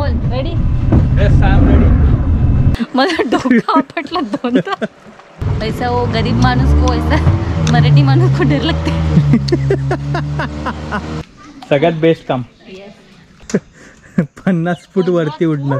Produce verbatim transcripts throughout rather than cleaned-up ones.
Amol ready? Yes I am ready. मला डोका आपटला दोनदा. ऐसा वो गरीब माणूस को ऐसा मराठी माणूस को डर लगते. सगळ्यात बेस्ट काम. पन्नास फूट वरती उडणार.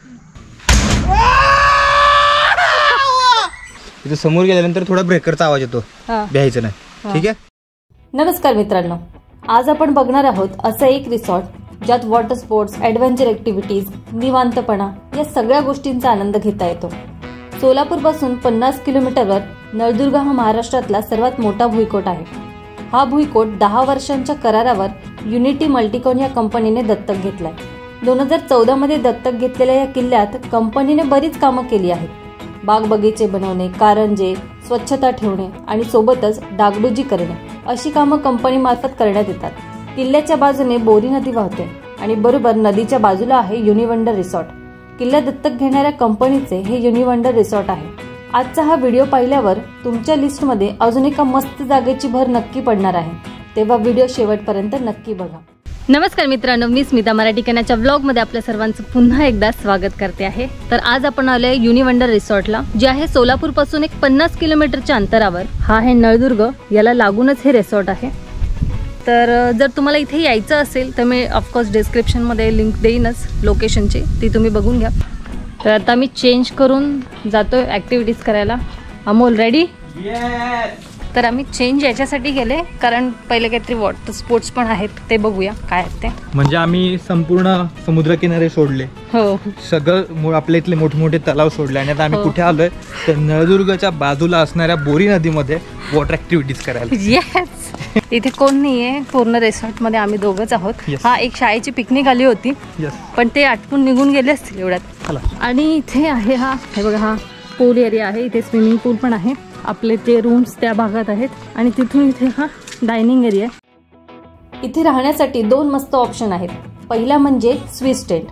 इथे समोर गेल्यानंतर थोडा ब्रेकरचा आवाज येतो, भ्यायचं नाही. ठीक आहे. नमस्कार मित्रांनो, आज आपण बघणार आहोत असं एक रिसॉर्ट ज्यात वॉटर स्पोर्ट्स, ॲडव्हेंचर ऍक्टिव्हिटीज, निवांतपणा या सगळ्या गोष्टींचा आनंद घेता येतो. सोलापूर पासून पन्नास किलोमीटरवर नळदुर्ग हा महाराष्ट्रातला सर्वात मोठा भुईकोट आहे. हा भुईकोट दहा वर्षांच्या करारावर युनिटी मल्टीकॉन या कंपनीने दत्तक घेतलाय. दोन हजार चौदा मध्ये दत्तक घेतलेल्या या किल्ल्यात कंपनीने बरीच कामं केली आहेत. बाग बगीचे बनवणे, कारंजे, स्वच्छता ठेवणे आणि सोबतच डागडुजी करणे अशी कामं कंपनीमार्फत करण्यात येतात. किल्ल्याच्या बाजूने बोरी नदी वाहते आणि बरोबर नदीच्या बाजूला आहे युनिवंडर रिसॉर्ट. किल्ला दत्तक घेणाऱ्या कंपनीचे हे युनिवंडर रिसॉर्ट आहे. आजचा हा व्हिडिओ पाहिल्यावर तुमच्या लिस्टमध्ये अजून एका मस्त जागेची भर नक्की पडणार आहे, तेव्हा व्हिडिओ शेवटपर्यंत नक्की बघा. नमस्कार मित्रांनो, मी स्मिता मराठी कन्याच्या व्लॉगमध्ये आपल्या सर्वांचं पुन्हा एकदा स्वागत करते आहे. तर आज आपण आलोय युनिवंडर रिसॉर्टला, जे आहे सोलापूर पासून एक पन्नास किलोमीटरच्या अंतरावर. हा आहे नळदुर्ग, याला लागूनच हे रिसॉर्ट आहे. तर जर तुम्हाला इथे यायचं असेल तर मी ऑफकोर्स डिस्क्रिप्शनमध्ये लिंक देईनच लोकेशनची, ती तुम्ही बघून घ्या. तर आता मी चेंज करून जातोय ॲक्टिव्हिटीज करायला. अमोल रेडी? तर आम्ही चेंज याच्यासाठी गेले कारण पहिले काहीतरी वॉटर स्पोर्ट्स पण आहेत, ते बघूया काय आहेत ते. म्हणजे आम्ही संपूर्ण समुद्रकिनारे सोडले, हो सगळं आपल्या इथले मोठे मोठे तलाव सोडले आणि आता आम्ही कुठे आलोय तर नळदुर्गच्या बाजूला असणाऱ्या बोरी नदीमध्ये वॉटर ऍक्टिव्हिटीज करायला. येस, इथे कोण नाहीये, पूर्ण रिसॉर्ट मध्ये आम्ही दोघंच आहोत. हा एक शाळेची पिकनिक आली होती, पण ते आटपून निघून गेले असतील एवढ्यात. आणि इथे आहे हा, हे बघा, हा पूल एरिया आहे. इथे स्विमिंग पूल पण आहे. आपले ते रूम्स त्या भागात आहेत आणि तिथून इथे हा डायनिंग एरिया. इथे राहण्यासाठी दोन मस्त ऑप्शन आहेत. पहिला म्हणजे स्विस टेंट.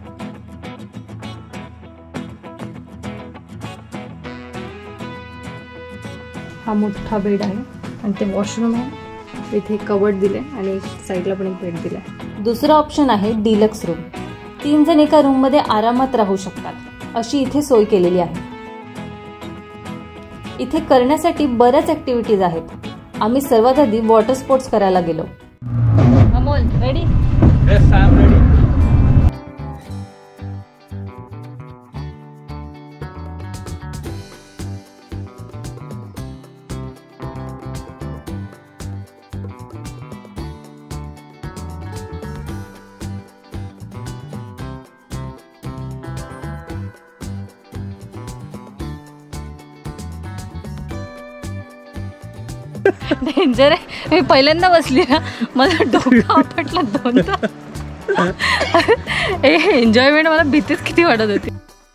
हा मोठा बेड आहे आणि ते वॉशरूम आहे. इथे कवर्ड दिले आणि साईडला पण एक बेड दिलाय. दुसरा ऑप्शन आहे डिलक्स रूम. तीन जण एका रूम मध्ये आरामात राहू शकतात अशी इथे सोय केलेली आहे. इथे करण्यासाठी बऱ्याच ऍक्टिव्हिटीज आहेत. आम्ही सर्वात आधी वॉटर स्पोर्ट्स करायला गेलो. Amol ready? Yes I am ready. Danger आहे. मी पहिल्यांदा बसली ना, मला डोका आपटला दोनदा. एन्जॉयमेंट मला भीतीच किती वाटत होती.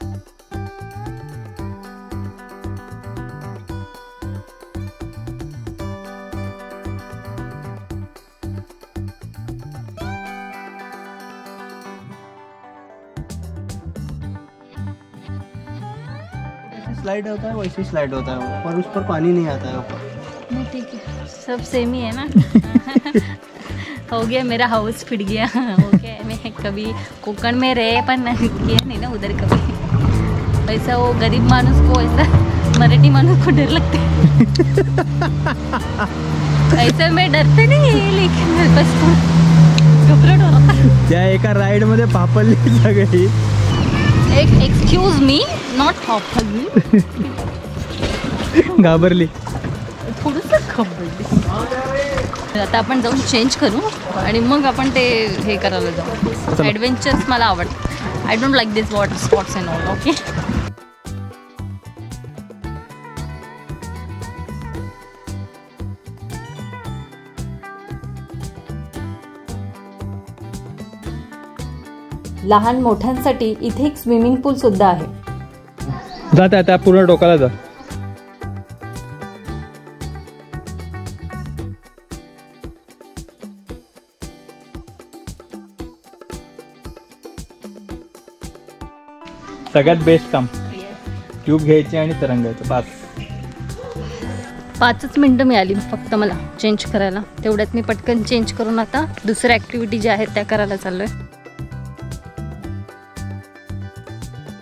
स्लाइड होता है वैसे स्लाइड होता है, पर उस पर पानी नहीं आता है ऊपर. नहीं ठीक है, सब सेम ही है ना. हो गया, मेरा हाउस फिट गया. ओके, मैं कभी कोकण में रहे पर किया नहीं ना उधर कभी. ऐसा वो गरीब माणूस को ऐसा मराठी माणूस को डर लगते. ऐसा मैं डरते नहीं, लेकिन मेरे पास घबराहट हो रहा. त्या एका राईड मध्ये पापडली सगळी. एक एक्सक्यूज मी, नॉट पापडली. घाबरली, थोडंसं खबरली. आता आपण जाऊन चेंज करू आणि मग आपण ते हे करायला जाऊ. ॲडव्हेंचर्स मला आवडतं. I don't like this water sports and all. Okay, लहान मोठ्यांसाठी इथे एक स्विमिंग पूल सुद्धा आहे. जात आता पूर्ण डोकाला जा. सगळ्यात बेस्ट काम. ट्यूब घ्यायची आणि तरंगायचं, बस. पाचच मिनटं मिळाली फक्त मला चेंज करायला. तेवढ्यात मी पटकन चेंज करून आता दुसऱ्या ॲक्टिव्हिटी ज्या आहेत त्या करायला चाललोय.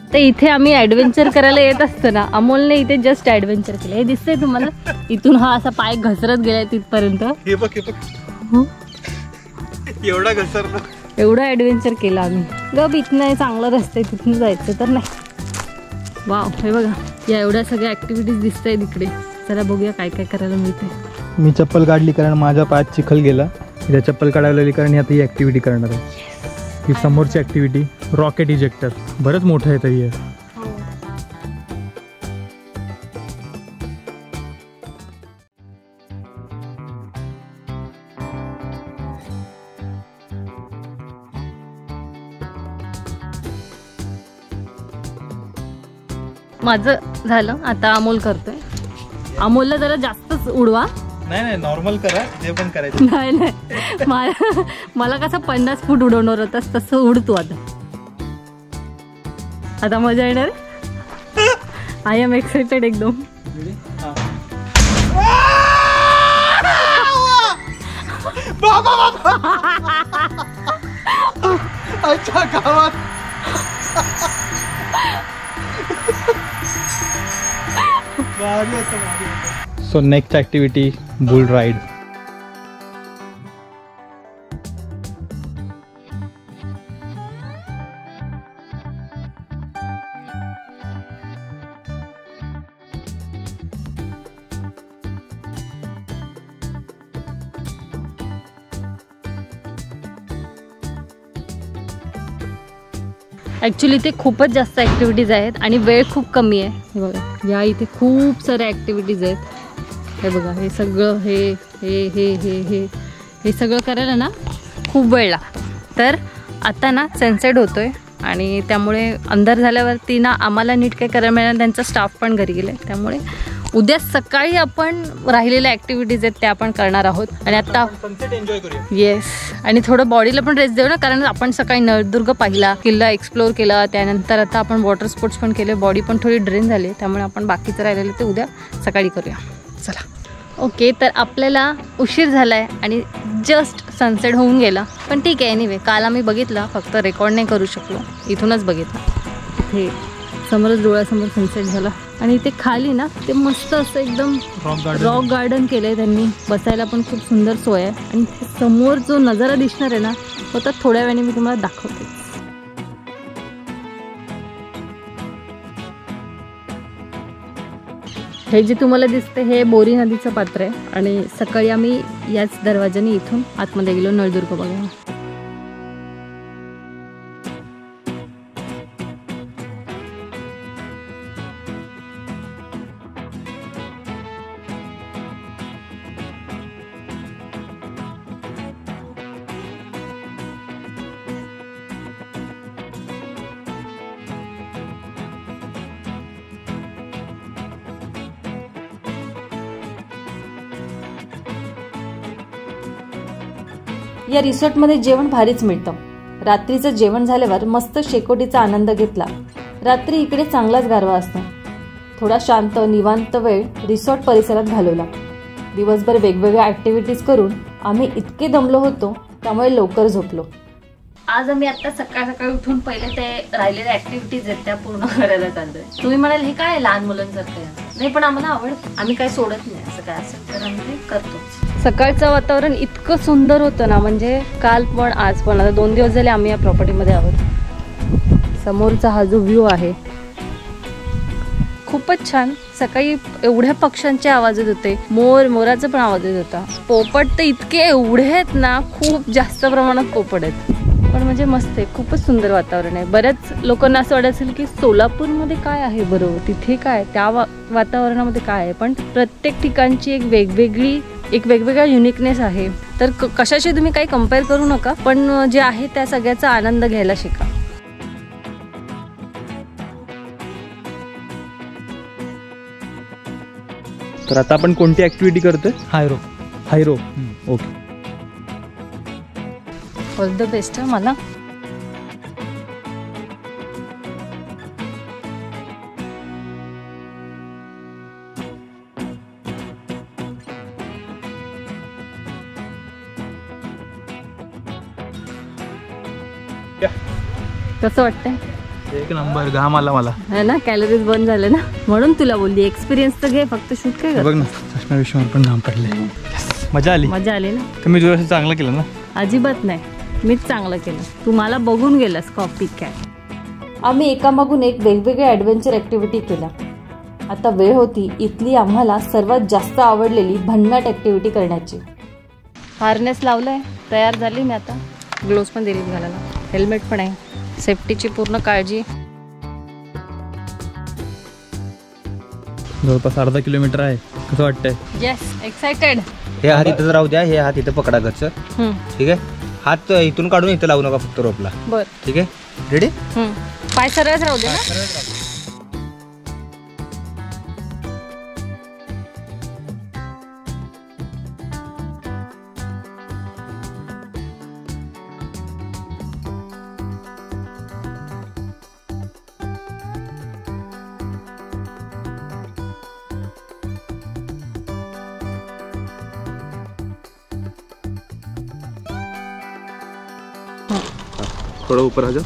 तर इथे आम्ही ॲडव्हेंचर करायला येत असतो ना, अमोलने इथे जस्ट ॲडव्हेंचर केलं. हे दिसतंय तुम्हाला, इथून हा असा पाय घसरत गेलाय तिथपर्यंत. हे बघ हे बघ एवढा घसरला. एवढं ॲडव्हेंचर केलं आम्ही. गप इथनं चांगलं रस्ते, तिथून जायचं तर नाही. वाव, हे बघा या एवढ्या सगळ्या ॲक्टिव्हिटीज दिसत आहेत इकडे. चला बघूया काय काय करायला मिळते. मी चप्पल काढली कारण माझा पाय चिखल गेला. त्या चप्पल काढायला कारण आता ही ॲक्टिव्हिटी करणार आहे. ही समोरची ॲक्टिव्हिटी रॉकेट इजेक्टर. बरंच मोठं आहे तरी आहे. माझं झालं, आता अमोल करतोय. अमोलला जरा जास्तच उडवा. नाही नाही नॉर्मल करा, जे पण करायचं. नाही नाही मला मला कसं पन्नास फूट उडवणार होतास तसं उडतो. आता आता मजा येणार. आय एम एक्साइटेड एकदम. अच्छा गावात so next activity bull ride. Actually इथे खूपच जास्त ॲक्टिव्हिटीज आहेत आणि वेळ खूप कमी आहे. हे बघा या इथे खूप साऱ्या ॲक्टिव्हिटीज आहेत. हे बघा हे सगळं हे हे हे हे हे हे सगळं करायला ना खूप वेळ लागतो. तर आता ना सनसेट होतो आहे आणि त्यामुळे अंधार झाल्यावरती ना आम्हाला नीट काय करायला मिळालं. त्यांचा स्टाफ पण घरी गेले. त्यामुळे उद्या सकाळी आपण राहिलेल्या ॲक्टिव्हिटीज आहेत त्या आपण करणार आहोत. आणि आता सनसेट एन्जॉय करूया. येस, आणि थोडं बॉडीला पण रेस्ट देऊ ना, कारण आपण सकाळी नळदुर्ग पाहिला, किल्ला एक्सप्लोर केला, त्यानंतर आता आपण वॉटर स्पोर्ट्स पण केले. बॉडी पण थोडी ड्रेन झाली. त्यामुळे आपण बाकीचं राहिलेलं ते उद्या सकाळी करूया. चला. ओके, तर आपल्याला उशीर झाला आहे आणि जस्ट सनसेट होऊन गेला. पण ठीक आहे, एनिवे काल आम्ही बघितला, फक्त रेकॉर्ड नाही करू शकलो. इथूनच बघितलं. हे समोरच डोळ्यासमोर सनसेट झाला. आणि इथे खाली ना ते मस्त असं एकदम रॉक गार्डन केलं आहे त्यांनी. बसायला पण खूप सुंदर सोय आहे. आणि समोर जो नजारा दिसणार आहे ना तो तर थोड्या वेळाने मी तुम्हाला दाखवते. हे जे तुम्हाला दिसते हे बोरी नदीचं पात्र आहे. आणि सकाळी आम्ही याच दरवाजाने इथून आतमध्ये गेलो नळदुर्ग बघायला. या रिसॉर्टमध्ये जेवण भारीच मिळतं. रात्रीचं जेवण झाल्यावर मस्त शेकोटीचा आनंद घेतला. रात्री इकडे चांगलाच गारवा असतो. थोडा शांत निवांत वेळ रिसॉर्ट परिसरात घालवला. दिवसभर वेगवेगळ्या ॲक्टिव्हिटीज करून आम्ही इतके दमलो होतो त्यामुळे लवकर झोपलो. आज आम्ही आता सकाळ सकाळी उठून पहिले ते राहिलेल्या ॲक्टिव्हिटीज आहेत त्या पूर्ण करायला चाललोय. तुम्ही म्हणाल हे काय लहान मुलांसारखं आहे. नाही, पण आम्हाला आवडतं. आम्ही काय सोडत नाही. असं काय असेल तर आम्ही ते करतोच. सकाळचं वातावरण इतकं सुंदर होतं ना, म्हणजे काल पण आज पण. आता दोन दिवस झाले आम्ही या प्रॉपर्टीमध्ये आहोत. समोरचा हा जो व्ह्यू आहे खूपच छान. सकाळी एवढ्या पक्ष्यांचे आवाज येत होते. मोर मोराचा पण आवाज येत होता. पोपट तर इतके एवढे आहेत ना, खूप जास्त प्रमाणात पोपट आहेत. पण म्हणजे मस्त आहे. खूपच सुंदर वातावरण आहे. बऱ्याच लोकांना असं वाटत असेल की सोलापूरमध्ये काय आहे बरोबर, तिथे काय त्या वा वातावरणामध्ये काय आहे. पण प्रत्येक ठिकाणची एक वेगवेगळी एक वेगवेगळा युनिकनेस आहे. तर कशाशी तुम्ही काही कम्पेअर करू नका, पण जे आहे त्या सगळ्याचा आनंद घ्यायला शिका. तर आता आपण कोणती ऍक्टिव्हिटी करतोय? हायरो. हायरो ओके. ऑल द बेस्ट मला. कसं वाटतंय? एक नंबर, घाम आला मला है ना, कॅलरीज बंद झाले ना, म्हणून तुला बोलली एक्सपिरियन्स तर घे, फक्त शूट काय बघ ना. चष्मा विषयावर पण घाम पडले. मजा आली. मजा आली ना. तर मी तुला चांगलं केलं ना? अजिबात नाही, मीच चांगलं केलं. तू मला बघून गेलास कॉपी काय. आम्ही एकामागून एक वेगवेगळ्या ॲडव्हेंचर ॲक्टिव्हिटी केल्या. आता वेळ होती इथली आम्हाला सर्वात जास्त आवडलेली भन्नाट ॲक्टिव्हिटी करण्याची. हार्नेस लावलंय, तयार झाली मी आता. ग्लोव्ज पण दिली घालायला, हेल्मेट पण आहे, सेफ्टीची पूर्ण काळजी. जवळपास अर्धा किलोमीटर आहे. कसं वाटतंय? Yes, excited. हे हात इथं राहू द्या, हे हात इथं पकडा गच्च. ठीक आहे, हात इथून काढून इथं लावू नका, फक्त रोपला. बर, ठीक आहे, रेडी. पाय सरळच राहू दे ना. थोडं ऊपर आ जा.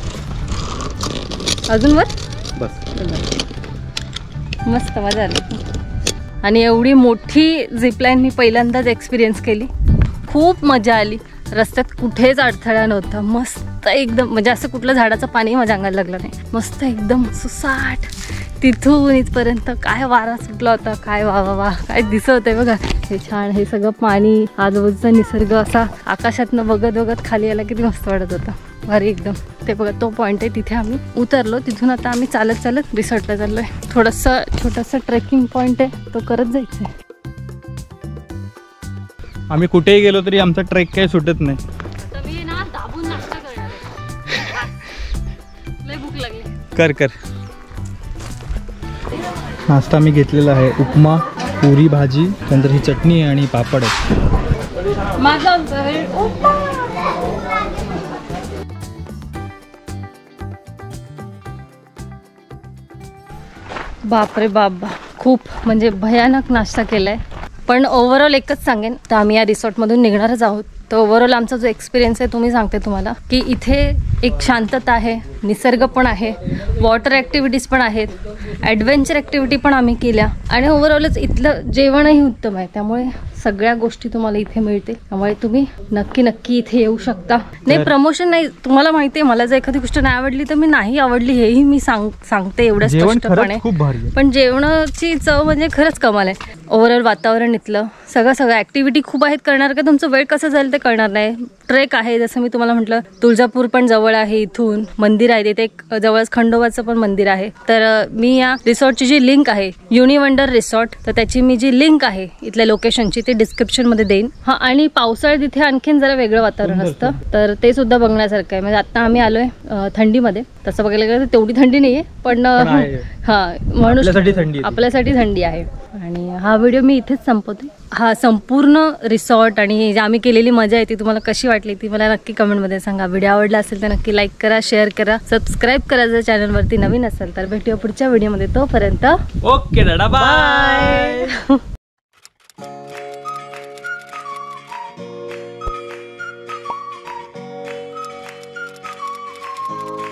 अजून वर. बस, मस्त मजा आली. आणि एवढी मोठी झिपलाईन मी पहिल्यांदाच एक्सपिरियन्स केली. खूप मजा आली. रस्त्यात कुठेच अडथळा नव्हता. मस्त एकदम, म्हणजे असं कुठलं झाडाचं पाणी माझ्या अंगाला लागलं नाही. मस्त एकदम सुसाट. तिथून इथपर्यंत काय वारा सुटला होता, काय वा वा वा काय दिसत होते बघा. हे छान, हे सगळं पाणी, आजूबाजूचा निसर्ग असा आकाशातनं बघत बघत खाली यायला किती मस्त वाटत होता. भारी एकदम. ते बघा तो पॉईंट आहे, तिथे आम्ही उतरलो. तिथून आता आम्ही चालत चालत रिसॉर्टला चाललोय. थोडंसं छोटंसं ट्रेकिंग पॉईंट आहे, तो करत जायचं आहे. आम्ही कुठेही गेलो तरी आमचा ट्रेक काही सुटत नाही. मी ना दाबून नाश्ता करणार आहे. लय भूक लागली. कर कर. नाश्ता मी घेतलेला आहे, उपमा, पुरी भाजी, नंतर ही चटणी आणि पापड आहे. माझा बापरे बाबा, खूप म्हणजे भयानक नाश्ता केलाय. पण ओव्हरऑल एकच सांगेन, तर आम्ही या रिसॉर्टमधून निघणारच आहोत. तर ओव्हरऑल आमचा जो एक्सपिरियन्स आहे तो मी सांगते तुम्हाला, की इथे एक शांतता आहे, निसर्ग पण आहे, वॉटर ॲक्टिव्हिटीज पण आहेत, ॲडव्हेंचर ॲक्टिव्हिटी पण आम्ही केल्या, आणि ओव्हरऑलच इथलं जेवणही उत्तम आहे. त्यामुळे सगळ्या गोष्टी तुम्हाला इथे मिळतील. त्यामुळे तुम्ही नक्की नक्की इथे येऊ शकता. नाही, प्रमोशन नाही, तुम्हाला माहिती आहे, मला जर एखादी गोष्ट नाही आवडली तर मी नाही आवडली हेही मी सांग सांगते एवढं स्पष्टपणे. खूप भारी. पण जेवणाची चव म्हणजे खरंच कमाल आहे. ओव्हरऑल वातावरण इथलं सगळं सगळं ॲक्टिव्हिटी खूप आहेत करणार, का तुमचं वेळ कसं जाईल ते कळणार नाही. ट्रेक आहे, जसं मी तुम्हाला म्हटलं, तुळजापूर पण जवळ आहे इथून. मंदिर आहे तिथे, एक जवळच खंडोबाचं पण मंदिर आहे. तर मी या रिसॉर्टची जी लिंक आहे, युनिवंडर रिसॉर्ट, तर त्याची मी जी लिंक आहे इथल्या लोकेशनची, ते डिस्क्रिप्शनमध्ये देईन. हा, आणि पावसाळ्यात तिथे आणखीन जरा वेगळं वातावरण असतं, तर ते सुद्धा बघण्यासारखं आहे. म्हणजे आता आम्ही आलोय थंडीमध्ये, तसं बघायला गेलं तर तेवढी थंडी नाहीये, पण हा म्हणून आपल्यासाठी थंडी आहे. आणि हा व्हिडिओ मी इथेच संपवते. हा संपूर्ण रिसॉर्ट आणि जी आम्ही केलेली मजा आहे ती तुम्हाला कशी वाटली ती मला नक्की कमेंटमध्ये सांगा. व्हिडिओ आवडला असेल तर नक्की लाईक करा, शेअर करा, सबस्क्राईब करा जर चॅनलवरती नवीन असेल तर. भेटूया पुढच्या व्हिडिओमध्ये. तोपर्यंत ओके दादा, बाय. you